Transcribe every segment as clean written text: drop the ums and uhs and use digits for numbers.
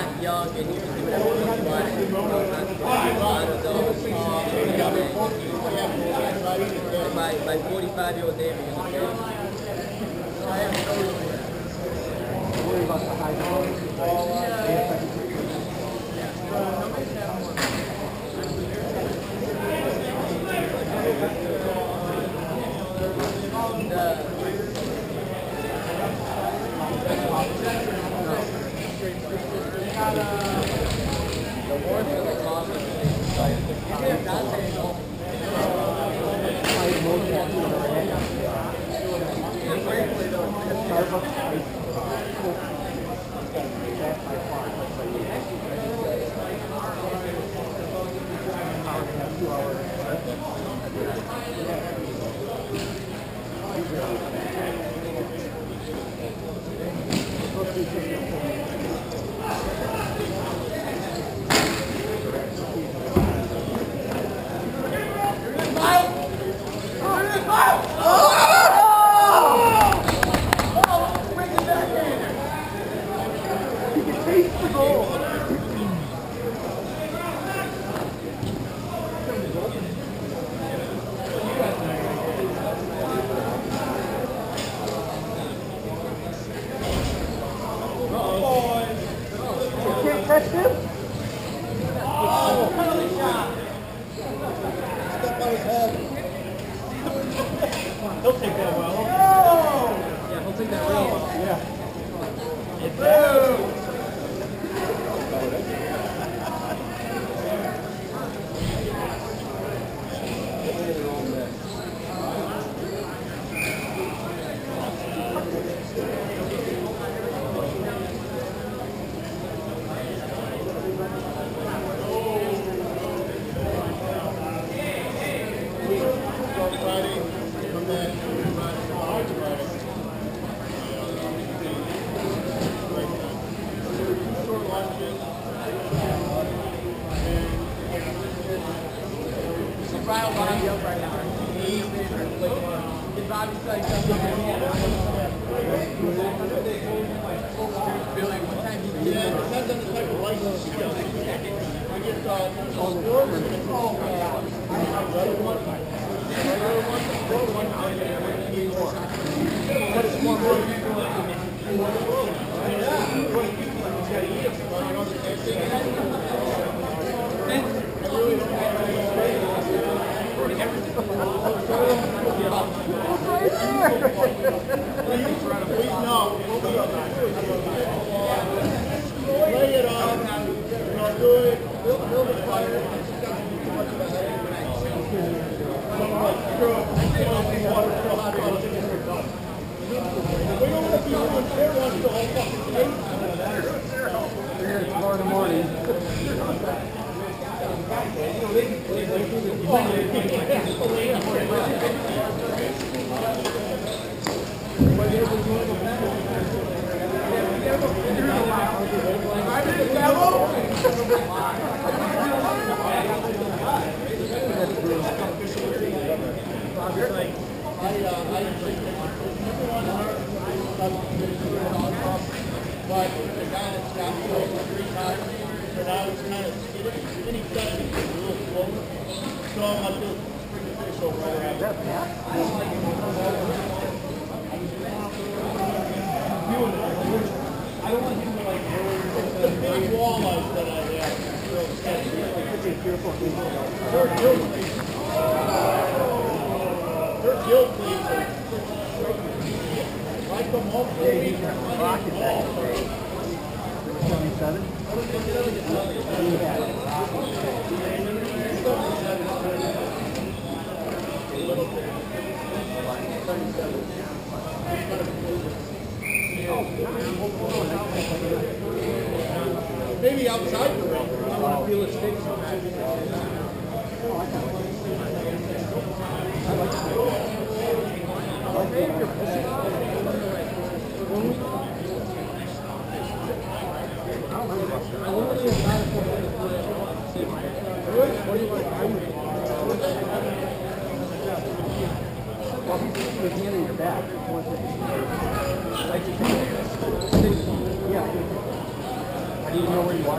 young and he was doing everything right. My 45-year-old neighbor. Worry about the high dollars. He'll take that well. Yeah, he'll take that real well. Yeah. Brian will line you up right now. If Bobby's like something, Billy, what time do you get? Yeah, it depends on the type of license you get. I get but it's more lay it on, do it, build a fire. It's 4 in the morning. But the guy that's got me over 3 times, but I was kind of skinny stuff, a little slower. So I'm like this freaking fish over there. Is that Pat? I don't want him to like the big walleyes that I have. Their gill plates are I come home for a week. 77? Maybe outside the ring. I want to feel his sticks. With the end of your back. Yeah. Do you know where you are?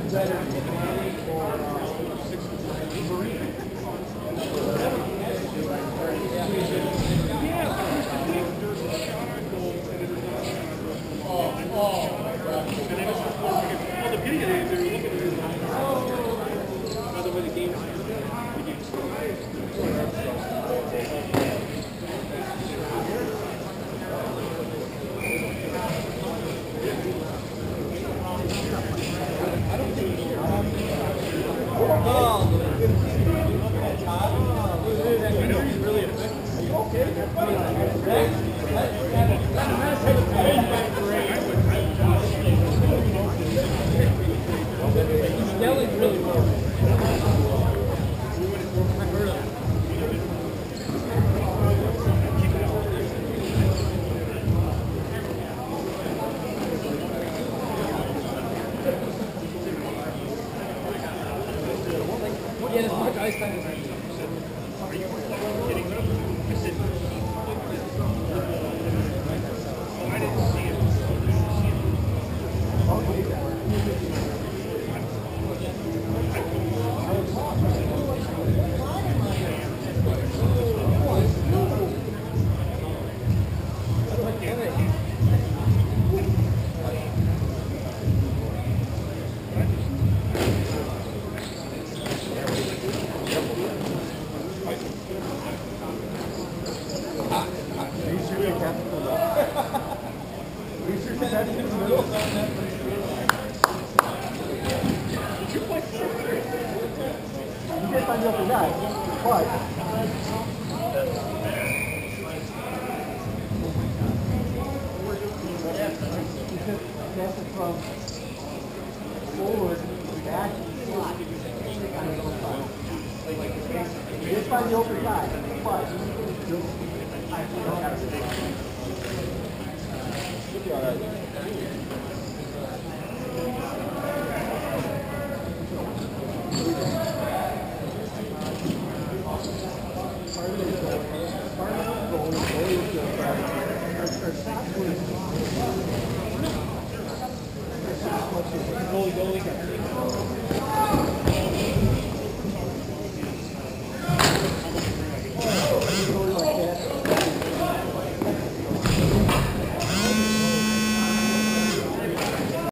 Yelling really well. Yeah, there's much ice time. You did find out for that, but you could pass it from forward, back, slot, on the other side. You did find the open side, but you actually don't have it. Should be all right. Goalie.